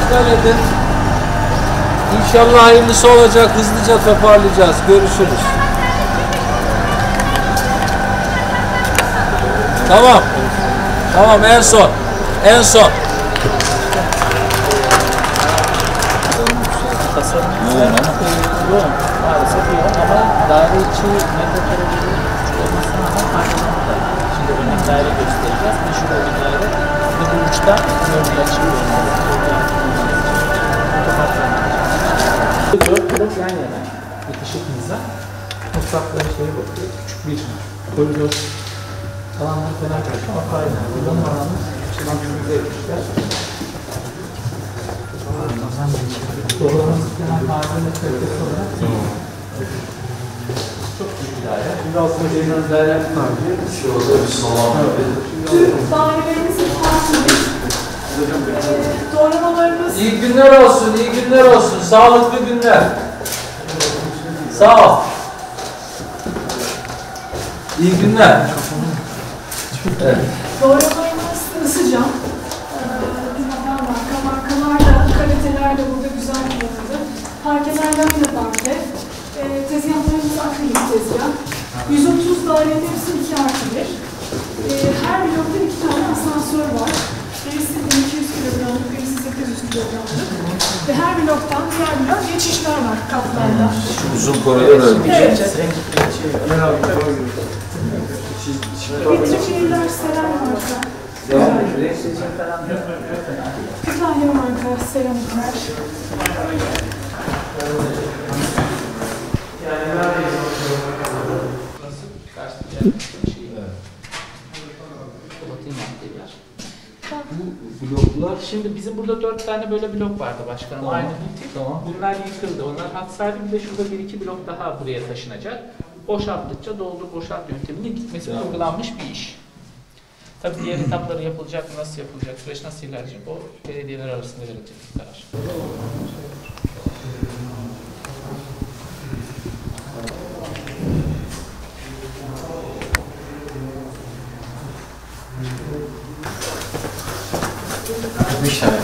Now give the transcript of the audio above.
işgal edin. İnşallah hayırlısı olacak. Hızlıca toparlayacağız. Görüşürüz. Tamam. Tamam, en son. En son. Yoğun maalesef yoğun ama daire içi metrekare olmasına farkında da. Şimdi örnek daire göstereceğiz. Meşhur bir daire. Ve bu uçta örneği açılıyor. Dört blok yan yana. Bitişik mizah. Mutfakların şeye bakıyor. Küçük bir koridor. Alanlar falan karışıyor. Aynen. Bunun alanı maksimum etmişler. Doğrulamaz genel malzeme kalitesi olarak çok büyük bir daire. Şimdi aslında genel daire Şurada bir salon. Dairelerimiz farklı. Doğramalarımız... İyi günler olsun, iyi günler olsun. Sağlıklı günler. Sağ ol. İyi günler. Evet. Doğramalarımız ısı cam. Markalar da, kaliteler de burada güzel kullanıldı. Parkeler lamine parke. Tezgahlarımız akrilik tezgah. 130 dairenin hepsi 2+1. Her blokta 2 tane asansör var. Birisi 1200 kilogramlık, birisi 800 kilogramlık. Ve her bloktan diğer blok geçişler var katlarda. Uzun koridor öyle. Evet. Vitrifiyerler Seren marka. Kütahya marka seramikler. Bu bloklar, şimdi bizim burada 4 tane böyle blok vardı başkanım. Tamam. Aynı butik. Tamam. Bunlar yıkıldı. Onlar hatsaydı, bir de şurada 1-2 blok daha buraya taşınacak. Boşalttıkça doldur boşalt yönteminin gitmesi uygulanmış bir iş. Tabii diğer etapları yapılacak, nasıl yapılacak, süreç nasıl ilerleyecek, o belediyeler arasında verilecek bir karar. Bir tane